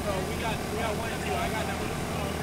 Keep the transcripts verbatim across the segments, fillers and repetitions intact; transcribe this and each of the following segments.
So we got we got one and two. I got number two.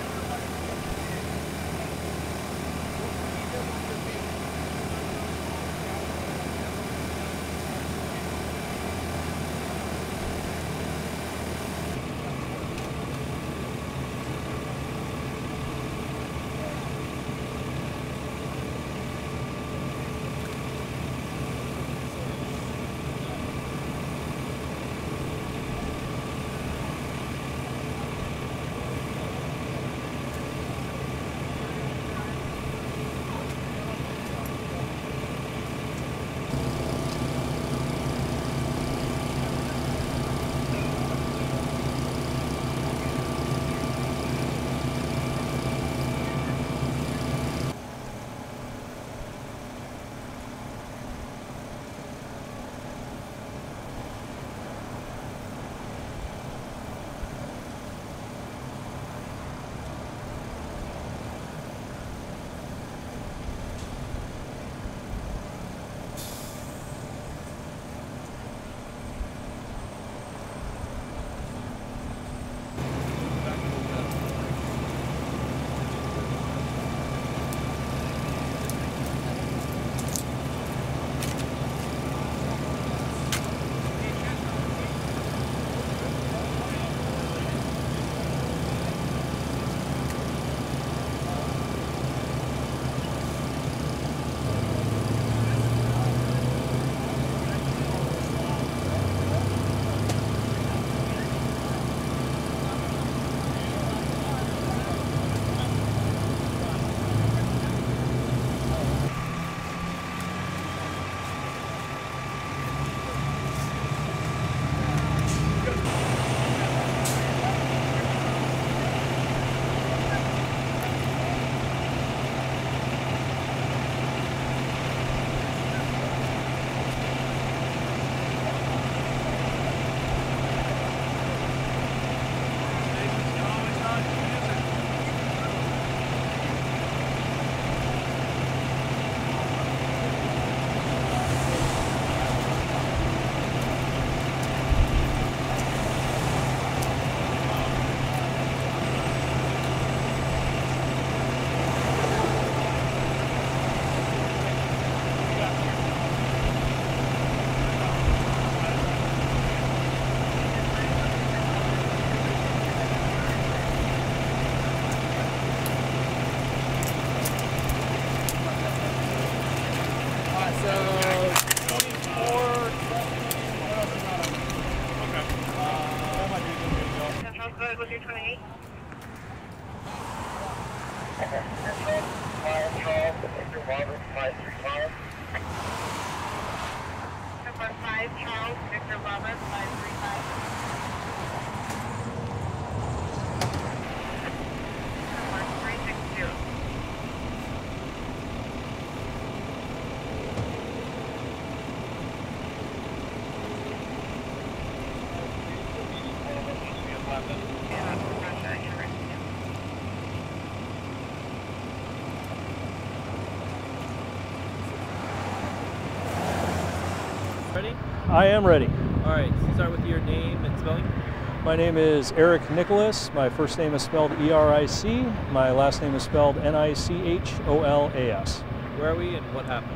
Ready? I am ready. All right, so start with your name and spelling. My name is Eric Nicholas. My first name is spelled E R I C. My last name is spelled N I C H O L A S. Where are we and what happened?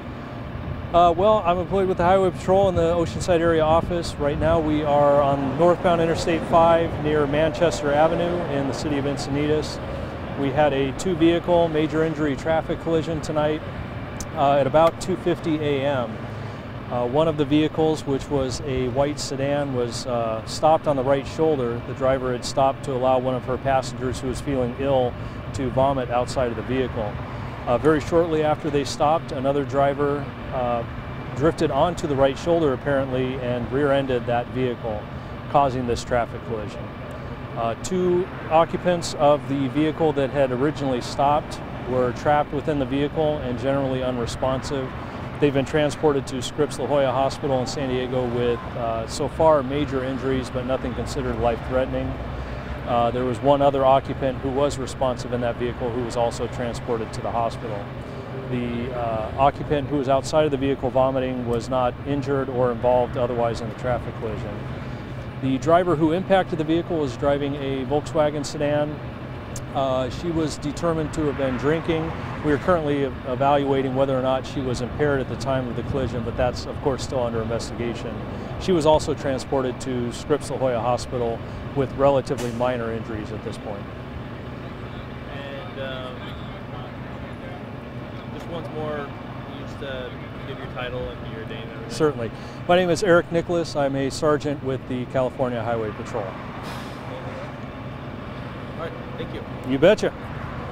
Uh, well, I'm employed with the Highway Patrol in the Oceanside area office. Right now we are on northbound Interstate five near Manchester Avenue in the city of Encinitas. We had a two vehicle major injury traffic collision tonight uh, at about two fifty a m Uh, one of the vehicles, which was a white sedan, was uh, stopped on the right shoulder. The driver had stopped to allow one of her passengers who was feeling ill to vomit outside of the vehicle. Uh, very shortly after they stopped, another driver uh, drifted onto the right shoulder apparently and rear-ended that vehicle, causing this traffic collision. Uh, two occupants of the vehicle that had originally stopped were trapped within the vehicle and generally unresponsive. They've been transported to Scripps La Jolla Hospital in San Diego with, uh, so far, major injuries, but nothing considered life-threatening. Uh, there was one other occupant who was responsive in that vehicle who was also transported to the hospital. The uh, occupant who was outside of the vehicle vomiting was not injured or involved otherwise in the traffic collision. The driver who impacted the vehicle was driving a Volkswagen sedan. Uh, she was determined to have been drinking. We are currently evaluating whether or not she was impaired at the time of the collision, but that's of course still under investigation. She was also transported to Scripps La Jolla Hospital with relatively minor injuries at this point. And um, just once more, you just uh, give your title and your name and everything. Certainly. My name is Eric Nicholas. I'm a sergeant with the California Highway Patrol. All right, thank you. You betcha.